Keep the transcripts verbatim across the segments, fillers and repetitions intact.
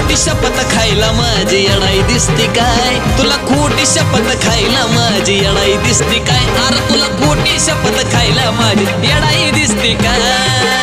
खोटी शपथ खायला माझी येडाई दिसती काय? तुला खोटी शपथ खायला माझी येडाई दिसती काय? अरे तुला खोटी शपथ खायला माझी येडाई दिसती काय?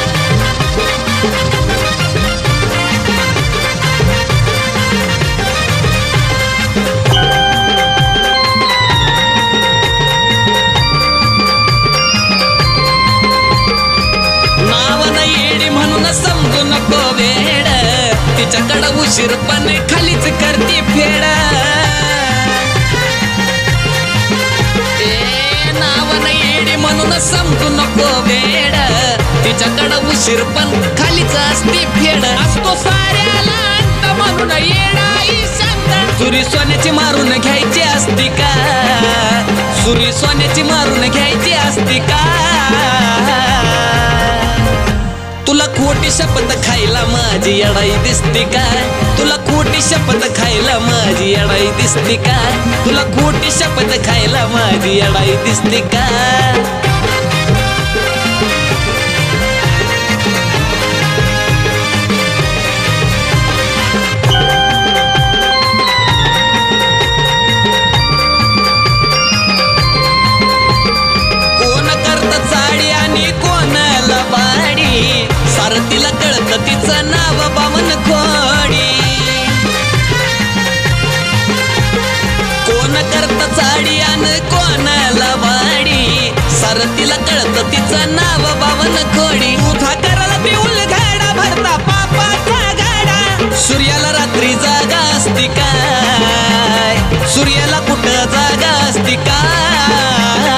समजू नको वेड तिच्याकडं उशीरपणे खालीच करते फेड. ए नाव नाही येडी म्हणून समजू नको वेड तिच्याकडं उशीरपण खालीच असते फेड. असतो साऱ्याला अंत म्हणून येडाई शांत. सुरी सोन्याची मारून घ्यायची असती का? सुरी सोन्याची मारून घ्यायची असती का? तुला खोटी शपथ खायला माझी येडाई दिसती काय? तुला खोटी शपथ खायला माझी येडाई दिसती काय? तुला खोटी शपथ खायला माझी येडाई दिसती काय? कोण करत चाडी आणि कोणाला बाडी सारथीला कळतं तिचं नाव बामन खोडी. कोण करत चाडी आणि कोणाला वाडी सारथीला कळतं तिचं नाव बामन खोडी. तुझा कराला पिऊल गाडा भरता पापाचा गाडा. सूर्याला रात्री जागा असती काय? सूर्याला कुठं जागा असती काय?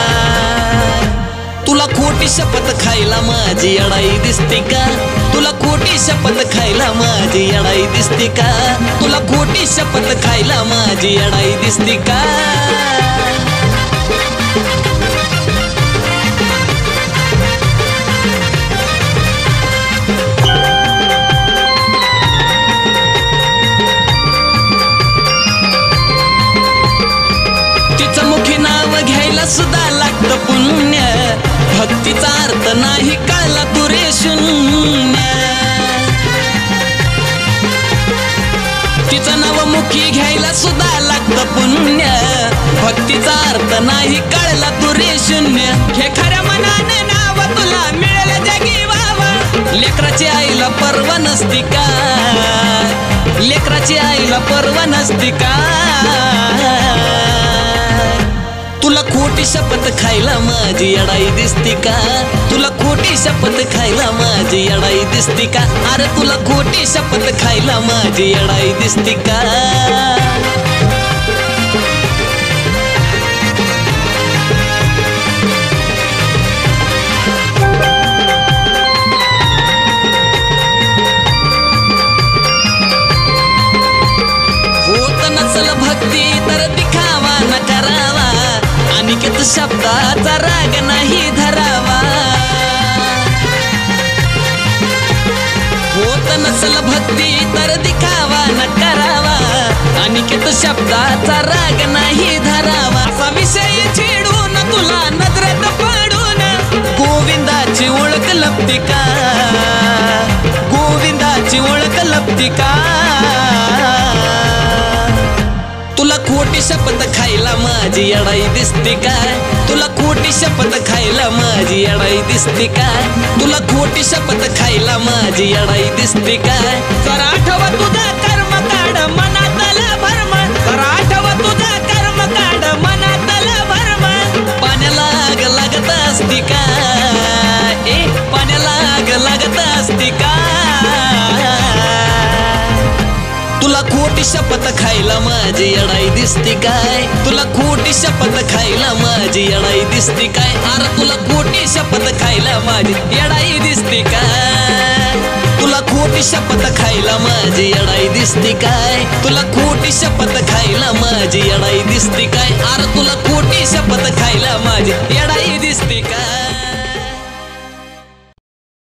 तुला खोटी शपथ खायला माझी येडाई दिसती का? तुला खोटी शपथ खायला माझी येडाई दिसती का? तुला खोटी शपथ खायला माझी येडाई दिसती का? तिचं मुखी नाव घ्यायला सुद्धा लागतं पुण्य. भक्तीचा अर्थ नाही कळला तू रे शून्य. तिचं नाव मुखी घ्यायला सुद्धा लागतं पुण्य. भक्तीचा अर्थ नाही कळला तू रे शून्य. हे खऱ्या मनाने नाव तुला मिळेल जगी वावा. लेकराची आईला पर्वा नसती का? लेकराची आईला पर्वा नसती का? तुला खोटी शपथ खायला माझी येडाई दिसती का? तुला खोटी शपथ खायला माझी येडाई दिसती का? अरे तुला खोटी शपथ खायला माझी येडाई दिसती का? होत नसल भक्ती तर दिखावा न करावा. अनिकेत शब्दाचा राग नाही धरावा. होत नसल भक्ती तर दिखावा न करावा. अनिकेत शब्दाचा राग नाही धरावा. असा विषय छेडून तुला नजरेत पडून गोविंदाची ओळख लपती का? गोविंदाची ओळख लपती का? तुला खोटी शपथ खायला माझी येडाई दिसती काय? तुला खोटी शपथ खायला माझी येडाई दिसती काय? तुला खोटी शपथ खायला माझी येडाई दिसती काय? जरा आठव तुझा कर्म काढ मनातला भरम. जरा आठव तुझा कर्म काढ मनातला भरम. पाण्याला आग लागत असती का? ए पाण्याला आग लागत असती का? तुला खोटी शपथ खायला माझी येडाई दिसती काय? तुला खोटी शपथ खायला माझी येडाई दिसती काय? अरे तुला खोटी शपथ खायला माझी येडाई दिसती काय? तुला खोटी शपथ खायला माझी येडाई दिसती काय? तुला खोटी शपथ खायला माझी येडाई दिसती काय?